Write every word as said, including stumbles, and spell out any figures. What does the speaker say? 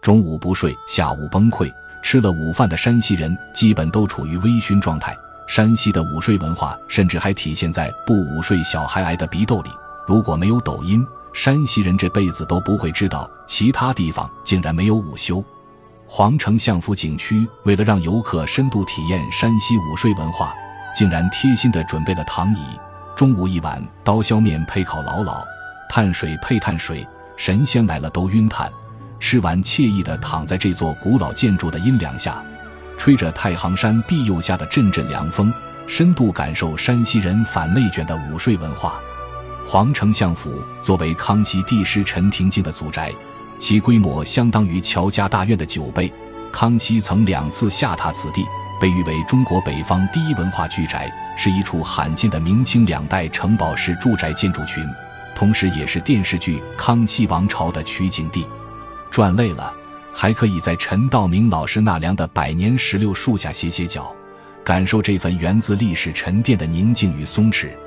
中午不睡，下午崩溃，吃了午饭的山西人基本都处于微醺状态。山西的午睡文化甚至还体现在不午睡小孩挨的鼻窦里。如果没有抖音，山西人这辈子都不会知道其他地方竟然没有午休。皇城相府景区为了让游客深度体验山西午睡文化，竟然贴心地准备了躺椅，中午一碗刀削面配烤姥姥，碳水配碳水，神仙来了都晕碳。吃完惬意地躺在这座古老建筑的阴凉下，吹着太行山庇佑下的阵阵凉风，深度感受山西人反内卷的午睡文化。皇城相府作为康熙帝师陈廷敬的祖宅，其规模相当于乔家大院的九倍。康熙曾两次下榻此地，被誉为中国北方第一文化巨宅，是一处罕见的明清两代城堡式住宅建筑群，同时也是电视剧《康熙王朝》的取景地。转累了，还可以在陈道明老师纳凉的百年石榴树下歇歇脚，感受这份源自历史沉淀的宁静与松弛。